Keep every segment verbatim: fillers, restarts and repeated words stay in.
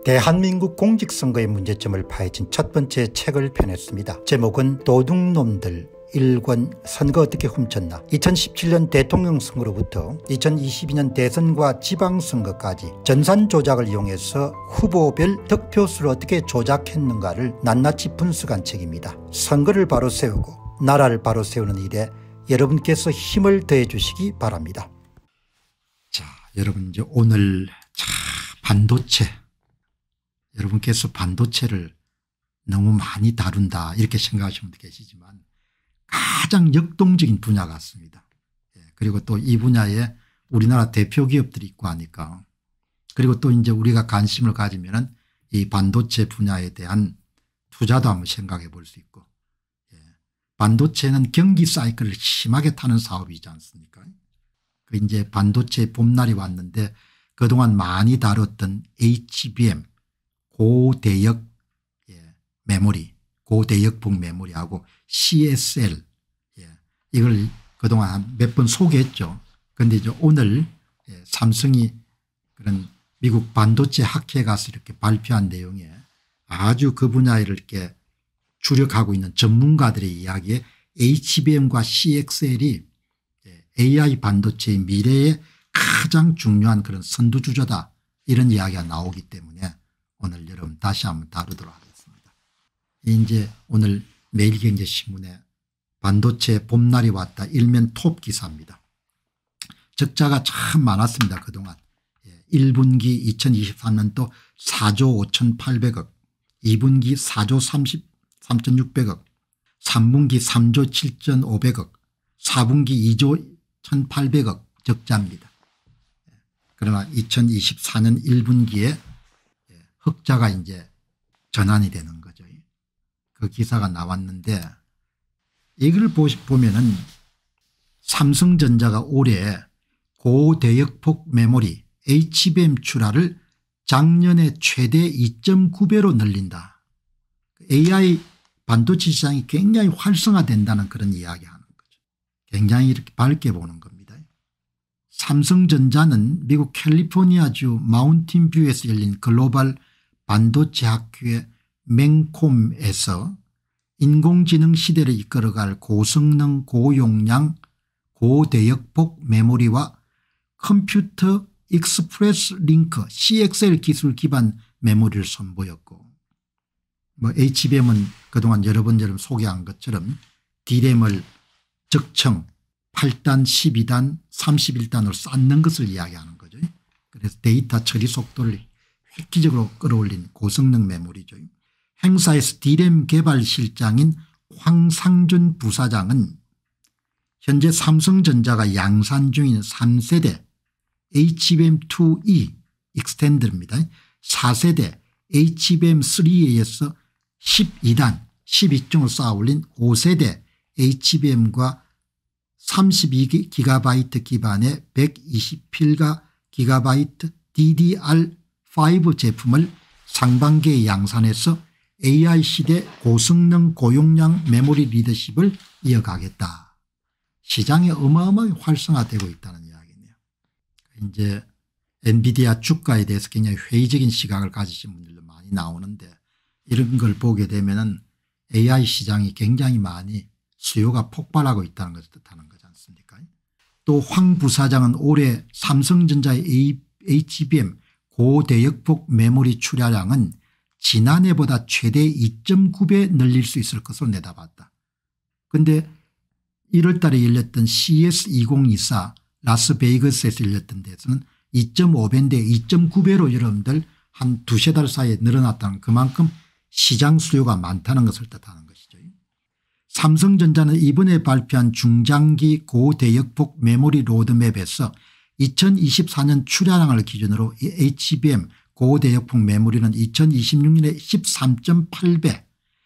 대한민국 공직선거의 문제점을 파헤친 첫 번째 책을 펴냈습니다. 제목은 도둑놈들 일 권 선거 어떻게 훔쳤나. 이천십칠 년 대통령 선거로부터 이천이십이 년 대선과 지방선거까지 전산 조작을 이용해서 후보별 득표수를 어떻게 조작했는가를 낱낱이 분석한 책입니다. 선거를 바로 세우고 나라를 바로 세우는 일에 여러분께서 힘을 더해 주시기 바랍니다. 자, 여러분 이제 오늘 자, 반도체, 여러분께서 반도체를 너무 많이 다룬다 이렇게 생각하시는 분도 계시지만 가장 역동적인 분야 같습니다. 예, 그리고 또 이 분야에 우리나라 대표 기업들이 있고 하니까, 그리고 또 이제 우리가 관심을 가지면은 이 반도체 분야에 대한 투자도 한번 생각해 볼 수 있고, 예, 반도체는 경기 사이클을 심하게 타는 사업이지 않습니까? 그 이제 반도체 봄날이 왔는데 그동안 많이 다뤘던 에이치비엠 고대역 예, 메모리, 고대역폭 메모리하고 씨에스엘, 예, 이걸 그동안 몇 번 소개했죠. 그런데 이제 오늘 예, 삼성이 그런 미국 반도체 학회에 가서 이렇게 발표한 내용에 아주 그 분야를 이렇게 주력하고 있는 전문가들의 이야기에 에이치비엠과 씨엑스엘이 예, 에이아이 반도체의 미래의 가장 중요한 그런 선두주자다 이런 이야기가 나오기 때문에 오늘 여러분 다시 한번 다루도록 하겠습니다. 이제 오늘 매일경제신문에 반도체 봄날이 왔다 일면 톱 기사입니다. 적자가 참 많았습니다. 그동안. 일 분기 이천이십삼 년도 사조 오천팔백억, 이 분기 사조 삼천육백억, 삼 분기 삼조 칠천오백억, 사 분기 이조 천팔백억 적자입니다. 그러나 이천이십사 년 일 분기에 흑자가 이제 전환이 되는 거죠. 그 기사가 나왔는데 이걸 보면은 삼성전자가 올해 고대역폭 메모리 에이치비엠 출하를 작년에 최대 이 점 구 배로 늘린다. 에이아이 반도체 시장이 굉장히 활성화된다는 그런 이야기하는 거죠. 굉장히 이렇게 밝게 보는 겁니다. 삼성전자는 미국 캘리포니아주 마운틴뷰에서 열린 글로벌 반도체 학회의 맹콤에서 인공지능 시대를 이끌어갈 고성능 고용량 고대역폭 메모리와 컴퓨터 익스프레스 링크 씨엑스엘 기술 기반 메모리를 선보였고, 뭐 에이치비엠은 그동안 여러 번 여러분 소개한 것처럼 디램을 적청 팔 단 십이 단 삼십일 단으로 쌓는 것을 이야기하는 거죠. 그래서 데이터 처리 속도를 획기적으로 끌어올린 고성능 메모리죠. 행사에서 디램 개발 실장인 황상준 부사장은 현재 삼성전자가 양산 중인 삼 세대 에이치비엠 투 이 익스텐더입니다. 사 세대 에이치비엠 쓰리에 이어서 십이 단 십이 중을 쌓아 올린 오 세대 에이치비엠과 삼십이 기가바이트 기반의 백이십팔 기가바이트 디디알 오 제품을 상반기에 양산해서 에이아이 시대 고성능 고용량 메모리 리더십을 이어가겠다. 시장이 어마어마하게 활성화되고 있다는 이야기네요. 이제 엔비디아 주가에 대해서 굉장히 회의적인 시각을 가지신 분들도 많이 나오는데, 이런 걸 보게 되면은 에이아이 시장이 굉장히 많이 수요가 폭발하고 있다는 것을 뜻하는 거지 않습니까? 또 황 부사장은 올해 삼성전자의 에이치비엠 고대역폭 메모리 출하량은 지난해보다 최대 이 점 구 배 늘릴 수 있을 것으로 내다봤다. 그런데 일월 달에 열렸던 씨이에스 이천이십사 라스베이거스에서 열렸던 데서는 이 점 오 배인데 이 점 구 배로 여러분들 한 두세 달 사이에 늘어났다는, 그만큼 시장 수요가 많다는 것을 뜻하는 것이죠. 삼성전자는 이번에 발표한 중장기 고대역폭 메모리 로드맵에서 이천이십사 년 출하량을 기준으로 에이치비엠 고대역폭 메모리는 이천이십육 년에 십삼 점 팔 배,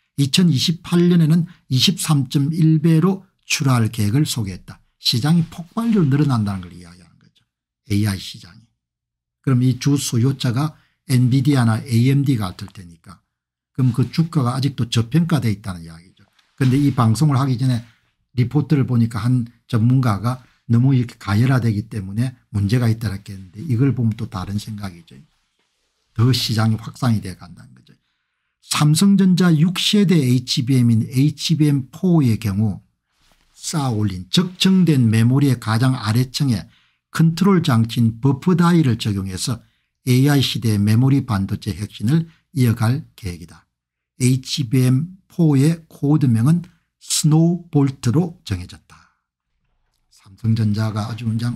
이천이십팔 년에는 이십삼 점 일 배로 출하할 계획을 소개했다. 시장이 폭발적으로 늘어난다는 걸 이야기하는 거죠. 에이아이 시장이. 그럼 이 주 수요자가 엔비디아나 에이엠디 같을 테니까 그럼 그 주가가 아직도 저평가되어 있다는 이야기죠. 그런데 이 방송을 하기 전에 리포트를 보니까 한 전문가가 너무 이렇게 가열화되기 때문에 문제가 있다고 했는데, 이걸 보면 또 다른 생각이죠. 더 시장이 확산이 돼 간다는 거죠. 삼성전자 육 세대 에이치비엠인 에이치비엠 사의 경우 쌓아 올린 적정된 메모리의 가장 아래층에 컨트롤 장치인 버프 다이를 적용해서 에이아이 시대의 메모리 반도체 혁신을 이어갈 계획이다. 에이치비엠 사의 코드명은 스노우 볼트로 정해졌다. 삼성전자가 아주 그냥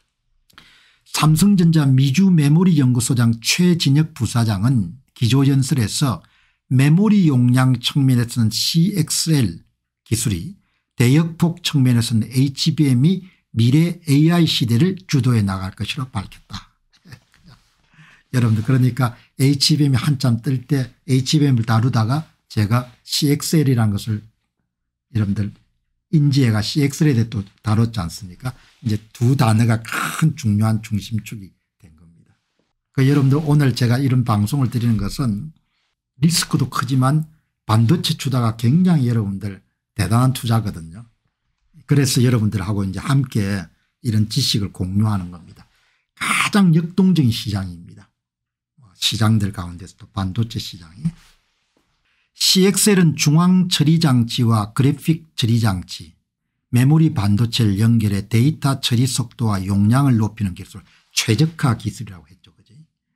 삼성전자 미주 메모리 연구소장 최진혁 부사장은 기조연설에서 메모리 용량 측면에서는 씨엑스엘 기술이 대역폭 측면에서는 에이치비엠이 미래 에이아이 시대를 주도해 나갈 것이라고 밝혔다. 여러분들 그러니까 에이치비엠이 한참 뜰 때 에이치비엠을 다루다가 제가 씨엑스엘이라는 것을 여러분들 인지해가 씨엑스엘에 또 다뤘지 않습니까? 이제 두 단어가 큰 중요한 중심축이 된 겁니다. 그 여러분들 오늘 제가 이런 방송을 드리는 것은 리스크도 크지만 반도체 투자가 굉장히 여러분들 대단한 투자거든요. 그래서 여러분들하고 이제 함께 이런 지식을 공유하는 겁니다. 가장 역동적인 시장입니다. 시장들 가운데서도 반도체 시장이. 씨엑스엘은 중앙 처리 장치와 그래픽 처리 장치, 메모리 반도체를 연결해 데이터 처리 속도와 용량을 높이는 기술, 최적화 기술이라고 했죠. 그죠?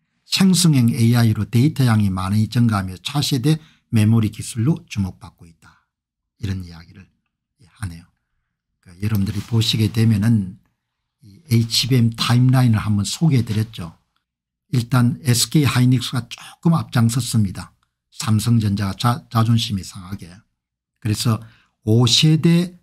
생성형 에이아이로 데이터 양이 많이 증가하며 차세대 메모리 기술로 주목받고 있다. 이런 이야기를 하네요. 그러니까 여러분들이 보시게 되면은 이 에이치비엠 타임라인을 한번 소개해 드렸죠. 일단 에스케이 하이닉스가 조금 앞장섰습니다. 삼성전자가 자, 자존심이 상하게. 그래서 오 세대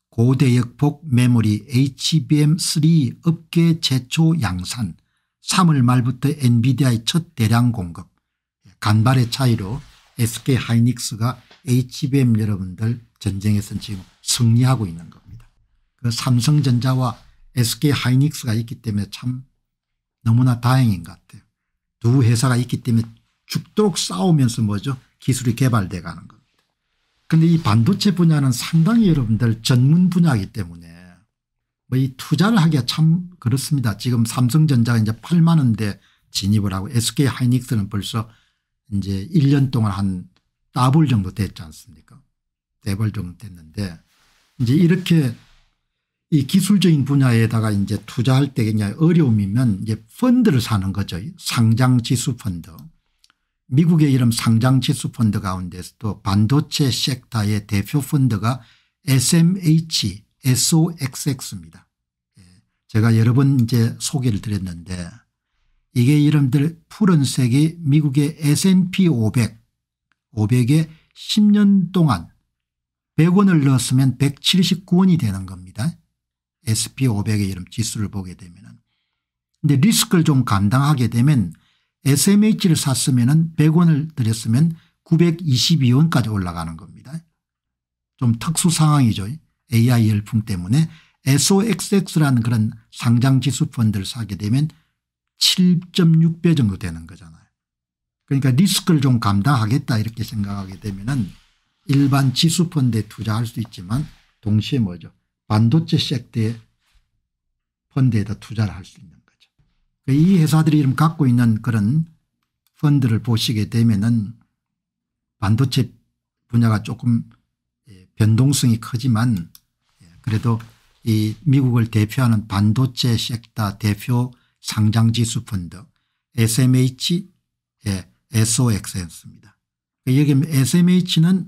고대역폭 메모리 에이치비엠 삼 업계 최초 양산, 삼월 말부터 엔비디아의 첫 대량 공급, 간발의 차이로 에스케이 하이닉스가 에이치비엠 여러분들 전쟁에서는 지금 승리하고 있는 겁니다. 그 삼성전자와 에스케이 하이닉스가 있기 때문에 참 너무나 다행인 것 같아요. 두 회사가 있기 때문에 죽도록 싸우면서 뭐죠? 기술이 개발돼 가는 겁니다. 그런데 이 반도체 분야는 상당히 여러분들 전문 분야이기 때문에 뭐 이 투자를 하기가 참 그렇습니다. 지금 삼성전자가 이제 팔만 원대 진입을 하고 에스케이 하이닉스는 벌써 이제 일 년 동안 한 더블 정도 됐지 않습니까? 더블 정도 됐는데 이제 이렇게 이 기술적인 분야에다가 이제 투자할 때 굉장히 어려움이면 이제 펀드를 사는 거죠. 상장지수 펀드. 미국의 이런 상장지수 펀드 가운데서도 반도체 섹터의 대표 펀드가 에스엠에이치, 에스오엑스엑스입니다. 제가 여러 번 이제 소개를 드렸는데 이게 여러분들 푸른색이 미국의 에스 앤 피 오백, 오백에 십 년 동안 백 원을 넣었으면 백칠십구 원이 되는 겁니다. 에스 앤 피 오백의 이런 지수를 보게 되면은. 근데 리스크를 좀 감당하게 되면 에스엠에이치를 샀으면 백 원을 들였으면 구백이십이 원까지 올라가는 겁니다. 좀 특수 상황이죠. 에이아이 열풍 때문에 에스오엑스엑스라는 그런 상장지수 펀드를 사게 되면 칠 점 육 배 정도 되는 거잖아요. 그러니까 리스크를 좀 감당하겠다 이렇게 생각하게 되면은 일반 지수 펀드에 투자할 수 있지만 동시에 뭐죠? 반도체 섹터의 펀드에다 투자를 할 수 있는 거죠. 이 회사들이 이름 갖고 있는 그런 펀드를 보시게 되면은 반도체 분야가 조금 변동성이 크지만 그래도 이 미국을 대표하는 반도체 섹터 대표 상장지수 펀드 에스엠에이치, 에스오엑스입니다. 여기 에스엠에이치는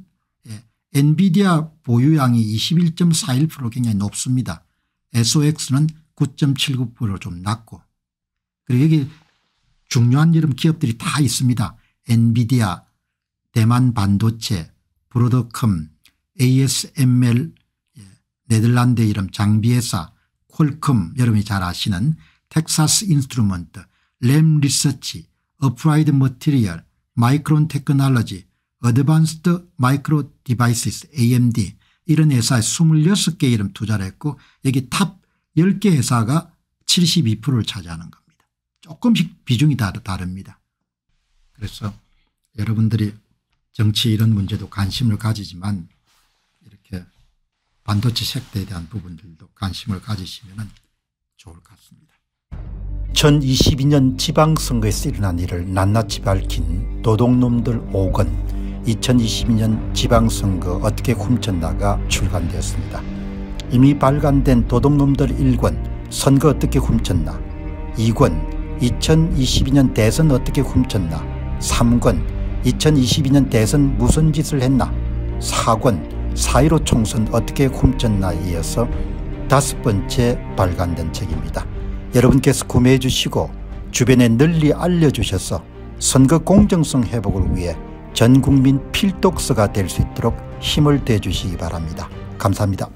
엔비디아 보유량이 이십일 점 사일 퍼센트 굉장히 높습니다. 에스오엑스는 구 점 칠구 퍼센트 좀 낮고 그리고 여기 중요한 이런 기업들이 다 있습니다. 엔비디아, 대만 반도체, 브로드컴, 에이에스엠엘, 네덜란드 이름 장비회사, 퀄컴 여러분이 잘 아시는 텍사스 인스트루먼트, 램 리서치, 어플라이드 머티리얼, 마이크론 테크놀로지, 어드밴스드 마이크로 디바이시스 에이엠디 이런 회사에 이십육 개 이름 투자를 했고 여기 탑 열 개 회사가 칠십이 퍼센트를 차지하는 겁니다. 조금씩 비중이 다릅니다. 그래서 여러분들이 정치 이런 문제도 관심을 가지지만 이렇게 반도체 섹터에 대한 부분들도 관심을 가지시면 좋을 것 같습니다. 이천이십이 년 지방선거에서 일어난 일을 낱낱이 밝힌 도둑놈들 오 권 이천이십이 년 지방선거 어떻게 훔쳤나가 출간되었습니다. 이미 발간된 도둑놈들 일 권 선거 어떻게 훔쳤나, 이 권 이천이십이 년 대선 어떻게 훔쳤나, 삼 권 이천이십이 년 대선 무슨 짓을 했나, 사 권 사 일오 총선 어떻게 훔쳤나에 이어서 다섯 번째 발간된 책입니다. 여러분께서 구매해 주시고 주변에 널리 알려주셔서 선거 공정성 회복을 위해 전국민 필독서가 될 수 있도록 힘을 대주시기 바랍니다. 감사합니다.